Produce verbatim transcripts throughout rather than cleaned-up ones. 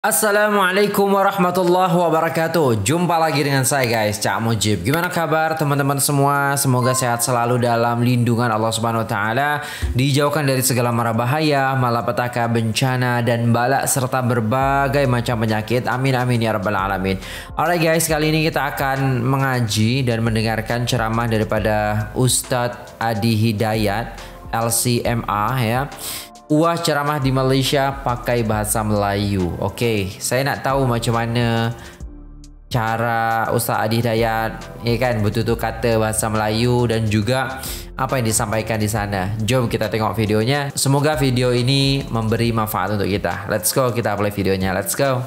Assalamualaikum warahmatullahi wabarakatuh. Jumpa lagi dengan saya guys, Cak Mujib. Gimana kabar teman-teman semua? Semoga sehat selalu dalam lindungan Allah Subhanahu wa taala, dijauhkan dari segala mara bahaya, malapetaka, bencana dan bala serta berbagai macam penyakit. Amin amin ya rabbal alamin. Alright guys, kali ini kita akan mengaji dan mendengarkan ceramah daripada Ustadz Adi Hidayat L C M A ya. Wah, ceramah di Malaysia pakai bahasa Melayu. Oke, saya nak tahu macam mana cara Ustaz Adi Hidayat, ya kan, betul-betul kata bahasa Melayu dan juga apa yang disampaikan di sana. Jom kita tengok videonya. Semoga video ini memberi manfaat untuk kita. Let's go, kita play videonya. Let's go.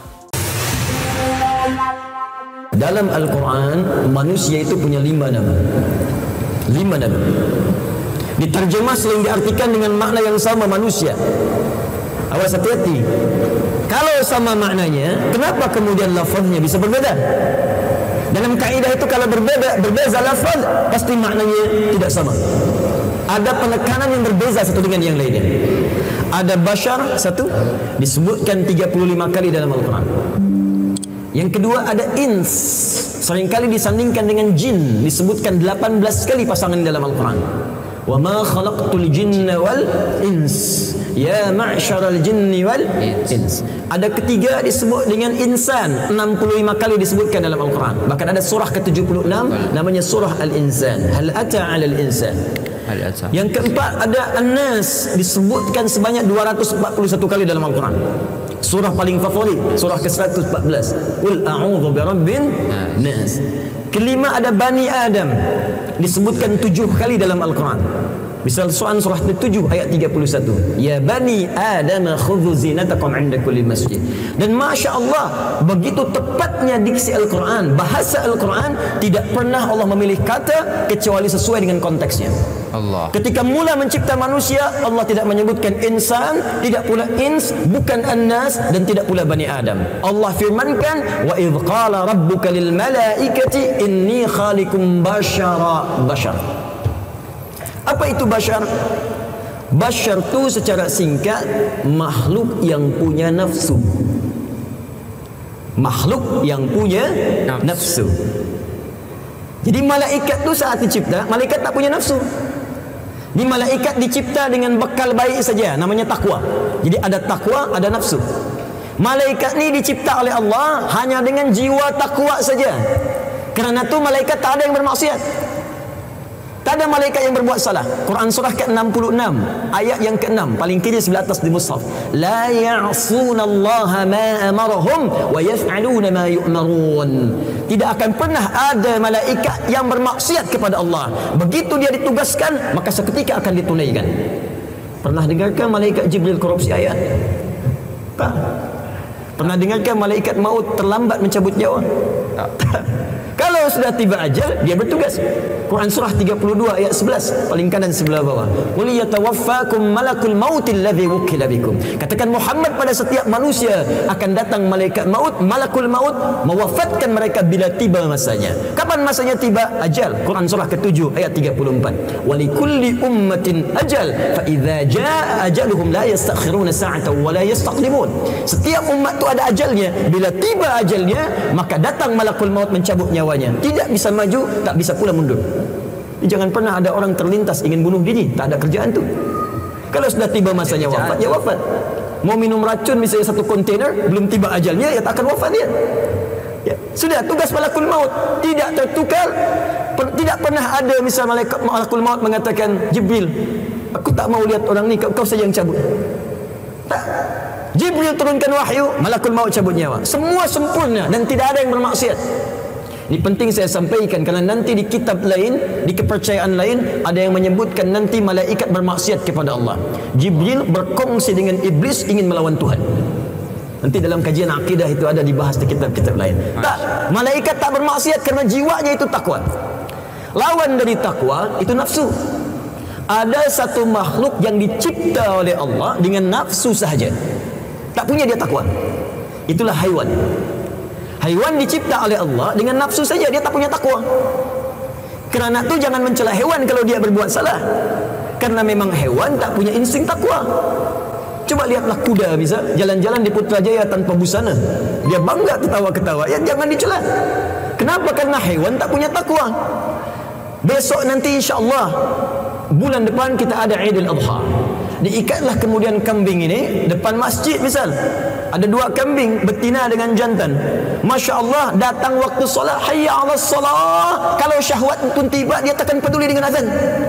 Dalam Al-Quran, manusia itu punya lima nama. Lima nama. Diterjemah sering diartikan dengan makna yang sama manusia. Awas hati-hati. Kalau sama maknanya, kenapa kemudian lafaznya bisa berbeda? Dalam kaidah itu kalau berbeda, berbeza lafaz, pasti maknanya tidak sama. Ada penekanan yang berbeza satu dengan yang lainnya. Ada bashar, satu, disebutkan tiga puluh lima kali dalam Al-Quran. Yang kedua ada ins, seringkali disandingkan dengan jin, disebutkan delapan belas kali pasangan dalam Al-Quran. Wa ma khalaqtul jinna wal ins ya ma'syaral jinni wal ins. Ada ketiga disebut dengan insan, enam puluh lima kali disebutkan dalam Al-Quran. Bahkan ada surah ke tujuh puluh enam namanya surah Al-Insan. Hal ata 'alal insan. Yang keempat ada An-Nas, disebutkan sebanyak dua ratus empat puluh satu kali dalam Al-Quran. Surah paling favorit, surah ke seratus empat belas. Qul a'udzu birabbin nas. Kelima ada Bani Adam, disebutkan tujuh kali dalam Al-Quran. Misal Al-Quran surah tujuh ayat tiga puluh satu. Ya Bani Adam khudhu zinatakum 'inda kulli masjid. Dan Masya Allah, begitu tepatnya diksi Al-Quran, bahasa Al-Quran, tidak pernah Allah memilih kata kecuali sesuai dengan konteksnya. Allah. Ketika mula mencipta manusia, Allah tidak menyebutkan insan, tidak pula ins, bukan annas, dan tidak pula Bani Adam. Allah firmankan, wa idh qala rabbuka lil malaikati inni khaliqum bashara. Bashar. Apa itu bashar? Bashar itu secara singkat makhluk yang punya nafsu. Makhluk yang punya nafsu. Jadi malaikat itu saat dicipta, malaikat tak punya nafsu. Di malaikat dicipta dengan bekal baik saja, namanya takwa. Jadi ada takwa, ada nafsu. Malaikat ni dicipta oleh Allah hanya dengan jiwa takwa saja. Kerana tu malaikat tak ada yang bermaksiat. Tak ada malaikat yang berbuat salah. Quran surah ke enam puluh enam ayat yang ke enam, paling kiri sebelah atas di mushaf. La ya'sunallaha ma amarahum wa yaf'aluna ma yu'marun. Tidak akan pernah ada malaikat yang bermaksiat kepada Allah. Begitu dia ditugaskan, maka seketika akan ditunaikan. Pernah dengarkan malaikat Jibril korupsi ayat? Tak. Pernah dengarkan malaikat maut terlambat mencabut nyawa? Tak. Kalau sudah tiba ajal, dia bertugas. Quran surah tiga puluh dua ayat sebelas, paling kanan sebelah bawah. Qul yatawaffakum malakul mautil ladzi wukila bikum. Katakan Muhammad, pada setiap manusia akan datang malaikat maut, malakul maut, mewafatkan mereka bila tiba masanya. Kapan masanya tiba? Ajal. Quran surah ketujuh ayat tiga puluh empat. Wa likulli ummatin ajal fa idza jaa ajaluhum la yastakhiruna sa'atan wa la yastaqdimun. Setiap umat itu ada ajalnya. Bila tiba ajalnya, maka datang malakul maut mencabut nyawanya. Tidak bisa maju, tak bisa pula mundur. Jangan pernah ada orang terlintas ingin bunuh diri, tak ada kerjaan tu. Kalau sudah tiba masanya wafat, ya wafat. Mau minum racun misalnya satu kontainer, belum tiba ajalnya, ya tak akan wafat dia. Ya, sudah tugas malakul maut tidak tertukar. Per, tidak pernah ada misal malaikat malakul maut mengatakan, Jibril, aku tak mau lihat orang ni, kau, kau saja yang cabut. Tak. Jibril turunkan wahyu, malakul maut cabut nyawa. Semua sempurna dan tidak ada yang bermaksiat. Ini penting saya sampaikan, kerana nanti di kitab lain, di kepercayaan lain, ada yang menyebutkan nanti malaikat bermaksiat kepada Allah. Jibril berkongsi dengan iblis ingin melawan Tuhan. Nanti dalam kajian akidah itu ada dibahas di kitab-kitab lain. Tak, malaikat tak bermaksiat kerana jiwanya itu takwa. Lawan dari takwa itu nafsu. Ada satu makhluk yang dicipta oleh Allah dengan nafsu sahaja, tak punya dia takwa. Itulah haiwan. Haiwan dicipta oleh Allah dengan nafsu saja, dia tak punya takwa. Kerana tu jangan mencela hewan kalau dia berbuat salah. Karena memang hewan tak punya insting takwa. Coba lihatlah kuda bisa jalan-jalan di Putrajaya tanpa busana, dia bangga ketawa-ketawa, ya jangan dicela. Kenapa? Karena hewan tak punya takwa. Besok nanti insya-Allah bulan depan kita ada Idul Adha. Diikatlah kemudian kambing ini depan masjid misal. Ada dua kambing betina dengan jantan. Masya Allah, datang waktu solat, hayya ala salah. Kalau syahwat pun tiba, dia takkan peduli dengan azan.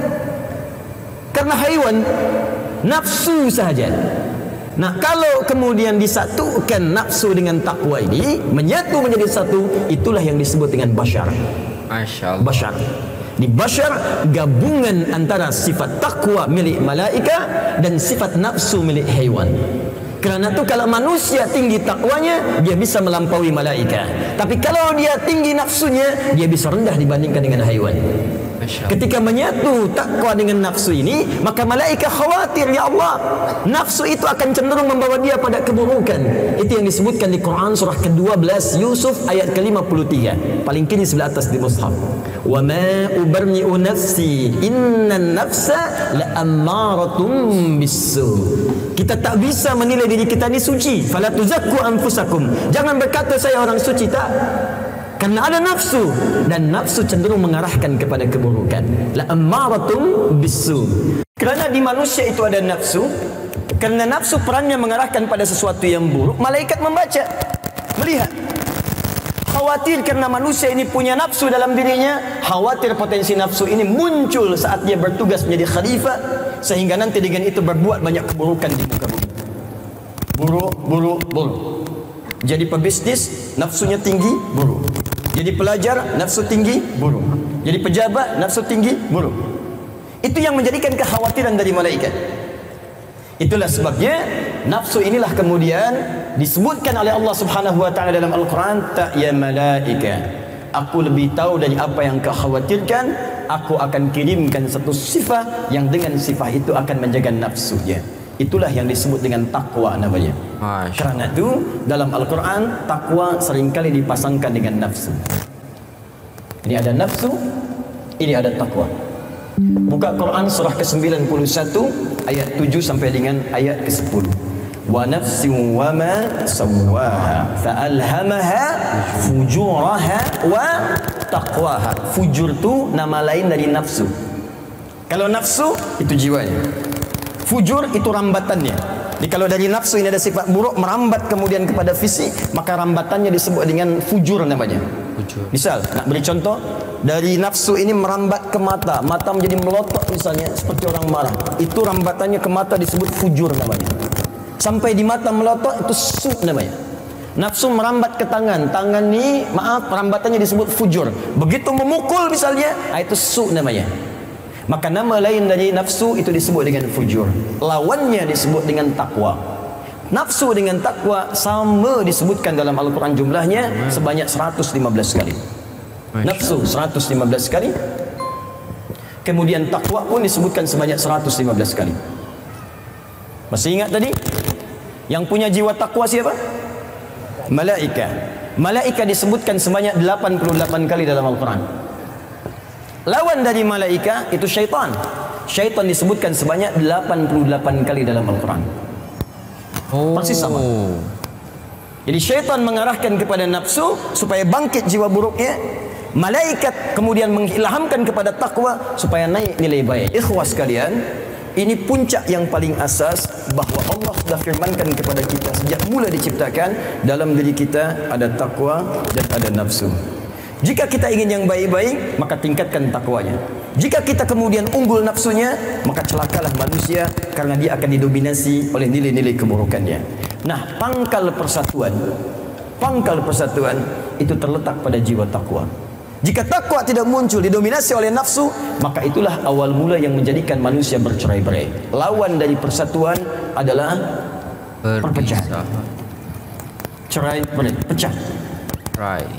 Karena haiwan nafsu sahaja. Nah, kalau kemudian disatukan nafsu dengan takwa ini, menyatu menjadi satu, itulah yang disebut dengan basyar. Masya Allah. Basyar. Di basyar gabungan antara sifat takwa milik malaika dan sifat nafsu milik haiwan. Kerana itu kalau manusia tinggi takwanya, dia bisa melampaui malaika. Tapi kalau dia tinggi nafsunya, dia bisa rendah dibandingkan dengan haiwan. Ketika menyatu takwa dengan nafsu ini, maka malaikat khawatir, ya Allah, nafsu itu akan cenderung membawa dia pada keburukan. Itu yang disebutkan di Quran surah kedua belas Yusuf ayat ke lima puluh tiga, paling kiri sebelah atas di mushaf. Wa ma ubarni'u nafsi innan nafsa la'ammaratun bisu. Kita tak bisa menilai diri kita ini suci. Fala tuzakku anfusakum. Jangan berkata saya orang suci, tak. Karena ada nafsu, dan nafsu cenderung mengarahkan kepada keburukan. La ammaratum bisu. Kerana di manusia itu ada nafsu, karena nafsu perannya mengarahkan pada sesuatu yang buruk, malaikat membaca, melihat. Khawatir karena manusia ini punya nafsu dalam dirinya, khawatir potensi nafsu ini muncul saat dia bertugas menjadi khalifah, sehingga nanti dengan itu berbuat banyak keburukan di muka bumi. Buruk, buruk, buruk. Jadi pebisnis, nafsunya tinggi, buruk. Jadi pelajar, nafsu tinggi, buruk. Jadi pejabat, nafsu tinggi, buruk. Itu yang menjadikan kekhawatiran dari malaikat. Itulah sebabnya nafsu inilah kemudian disebutkan oleh Allah Subhanahu wa taala dalam Al-Qur'an, tak ya malaika, aku lebih tahu dari apa yang kau khawatirkan, aku akan kirimkan satu sifat yang dengan sifat itu akan menjaga nafsunya. Itulah yang disebut dengan takwa namanya. Masya. Karena itu dalam Al-Quran takwa seringkali dipasangkan dengan nafsu. Ini ada nafsu, ini ada takwa. Buka Quran surah ke sembilan puluh satu ayat tujuh sampai dengan ayat ke sepuluh. Wa nafsin wa ma sawwaha fa'alhamaha fujuraha wa taqwaha. Fujur itu nama lain dari nafsu. Kalau nafsu itu jiwanya. Fujur itu rambatannya. Jadi kalau dari nafsu ini ada sifat buruk merambat kemudian kepada fisik, maka rambatannya disebut dengan fujur namanya. Fujur. Misal, nak beri contoh, dari nafsu ini merambat ke mata, mata menjadi melotot misalnya seperti orang marah. Itu rambatannya ke mata disebut fujur namanya. Sampai di mata melotot itu su namanya. Nafsu merambat ke tangan, tangan ini maaf rambatannya disebut fujur. Begitu memukul misalnya, itu su namanya. Maka nama lain dari nafsu itu disebut dengan fujur. Lawannya disebut dengan takwa. Nafsu dengan takwa sama disebutkan dalam Al-Quran jumlahnya sebanyak seratus lima belas kali. Nafsu seratus lima belas kali. Kemudian takwa pun disebutkan sebanyak seratus lima belas kali. Masih ingat tadi? Yang punya jiwa takwa siapa? Malaikat. Malaikat disebutkan sebanyak delapan puluh delapan kali dalam Al-Quran. Lawan dari malaika itu syaitan. Syaitan disebutkan sebanyak delapan puluh delapan kali dalam Al-Quran. Oh. Persis sama. Jadi syaitan mengarahkan kepada nafsu supaya bangkit jiwa buruknya. Malaikat kemudian mengilhamkan kepada takwa supaya naik nilai baik. Ikhwas sekalian, ini puncak yang paling asas bahawa Allah sudah firmankan kepada kita sejak mula diciptakan, dalam diri kita ada takwa dan ada nafsu. Jika kita ingin yang baik-baik, maka tingkatkan takwanya. Jika kita kemudian unggul nafsunya, maka celakalah manusia karena dia akan didominasi oleh nilai-nilai keburukannya. Nah, pangkal persatuan, pangkal persatuan itu terletak pada jiwa takwa. Jika takwa tidak muncul, didominasi oleh nafsu, maka itulah awal mula yang menjadikan manusia bercerai-berai. Lawan dari persatuan adalah perpecahan. Cerai-berai, pecah. Right.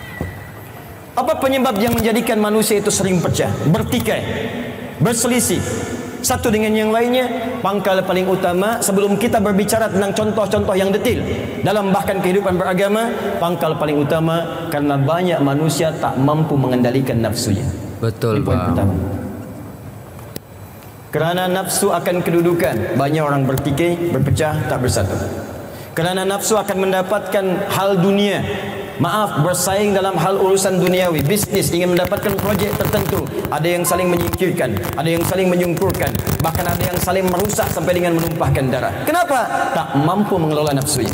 Apa penyebab yang menjadikan manusia itu sering pecah, bertikai, berselisih satu dengan yang lainnya? Pangkal paling utama sebelum kita berbicara tentang contoh-contoh yang detail dalam bahkan kehidupan beragama, pangkal paling utama karena banyak manusia tak mampu mengendalikan nafsunya. Betul, Bang. Kerana nafsu akan kedudukan, banyak orang bertikai, berpecah, tak bersatu. Kerana nafsu akan mendapatkan hal dunia, maaf, bersaing dalam hal urusan duniawi, bisnis, ingin mendapatkan projek tertentu. Ada yang saling menyingkirkan, ada yang saling menyungkurkan, bahkan ada yang saling merusak sampai dengan menumpahkan darah. Kenapa? Tak mampu mengelola nafsunya.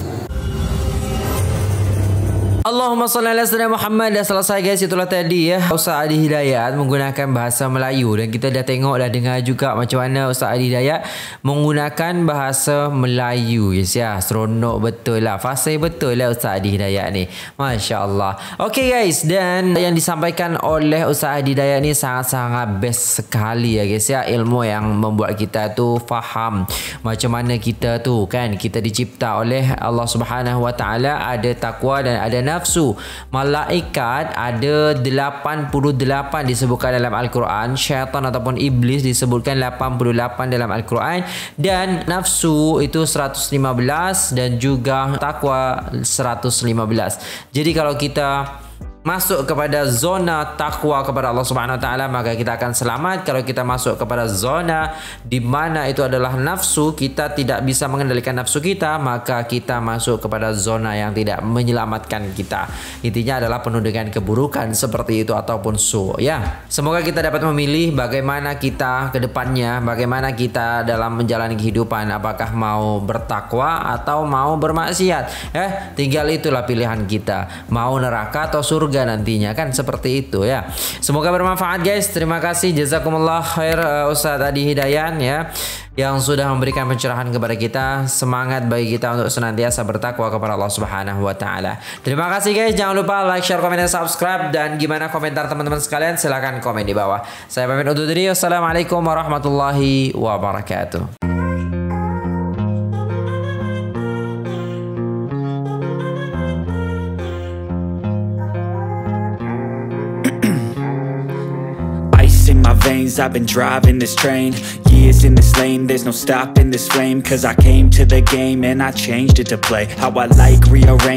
Allahumma salli ala sayyidina Muhammad. Dah selesai guys, itulah tadi ya Ustaz Adi Hidayat menggunakan bahasa Melayu, dan kita dah tengok, dah dengar juga macam mana Ustaz Adi Hidayat menggunakan bahasa Melayu guys ya. Seronok betul lah, fasih betul lah Ustaz Adi Hidayat ni, Masya Allah. Okay guys, dan yang disampaikan oleh Ustaz Adi Hidayat ni sangat-sangat best sekali ya guys ya. Ilmu yang membuat kita tu faham macam mana kita tu kan, kita dicipta oleh Allah Subhanahu Wa Taala, ada takwa dan ada nafsu. Nafsu. Malaikat ada lapan puluh lapan disebutkan dalam Al-Quran, syaitan ataupun iblis disebutkan lapan puluh lapan dalam Al-Quran, dan nafsu itu seratus lima belas dan juga takwa seratus lima belas. Jadi kalau kita masuk kepada zona takwa kepada Allah Subhanahu Wa Taala, maka kita akan selamat. Kalau kita masuk kepada zona di mana itu adalah nafsu, kita tidak bisa mengendalikan nafsu kita, maka kita masuk kepada zona yang tidak menyelamatkan kita. Intinya adalah penuh dengan keburukan seperti itu ataupun su ya. Semoga kita dapat memilih bagaimana kita ke depannya, bagaimana kita dalam menjalani kehidupan, apakah mau bertakwa atau mau bermaksiat. Eh, tinggal itulah pilihan kita, mau neraka atau surga nantinya, kan seperti itu ya. Semoga bermanfaat guys. Terima kasih, jazakumullah khair uh, Ustaz Adi Hidayat ya, yang sudah memberikan pencerahan kepada kita. Semangat bagi kita untuk senantiasa bertakwa kepada Allah Subhanahu Wa Taala. Terima kasih guys. Jangan lupa like, share, komen, dan subscribe. Dan gimana komentar teman-teman sekalian, silahkan komen di bawah. Saya pamit undur diri. Wassalamualaikum warahmatullahi wabarakatuh. In my veins, I've been driving this train, years in this lane, there's no stopping this flame, cause I came to the game and I changed it to play how I like, rearrange